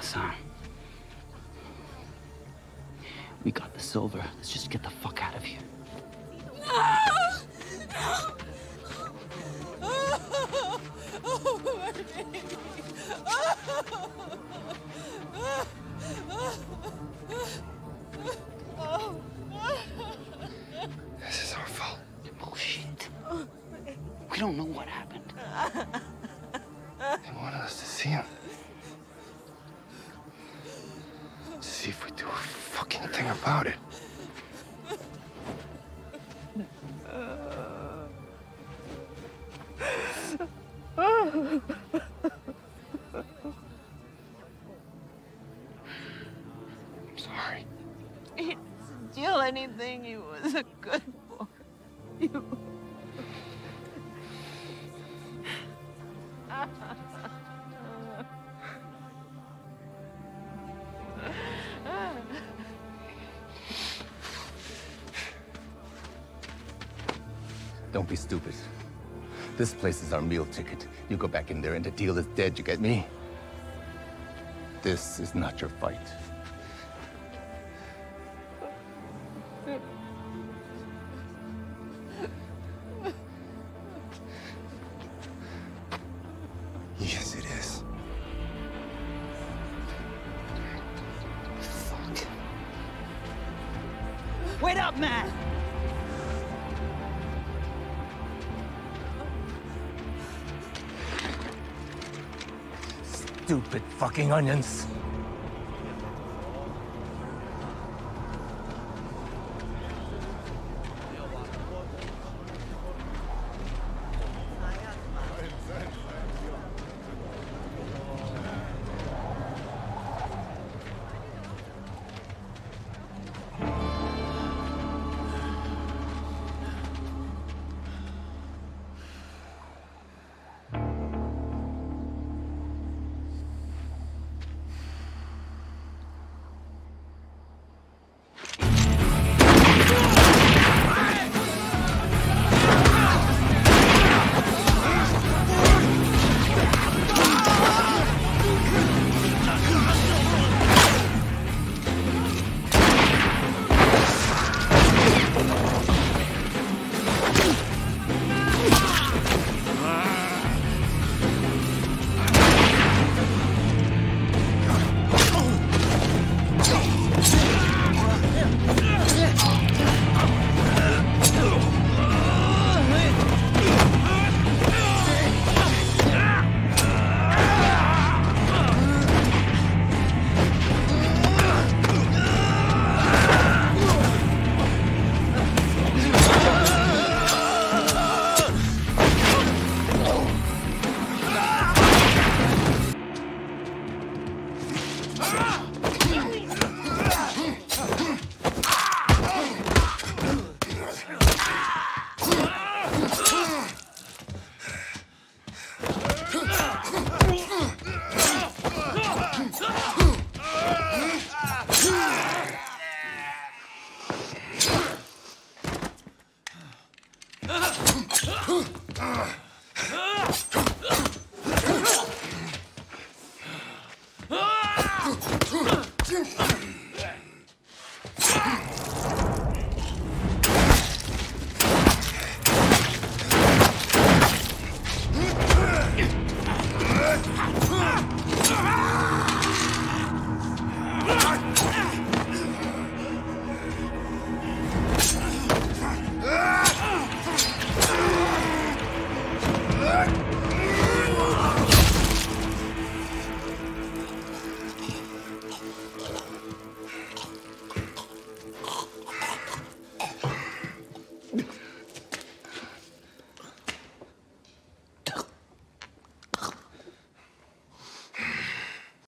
Sahm. We got the silver. Let's just get the fuck out of here. This is our fault. Bullshit. We don't know what happened. They wanted us to see him. To see if we do a fucking thing about it. I'm sorry. He didn't steal anything. He was a good boy. Don't be stupid. This place is our meal ticket. You go back in there and the deal is dead, you get me? This is not your fight. Yes, it is. Fuck. Wait up, man! Stupid fucking onions.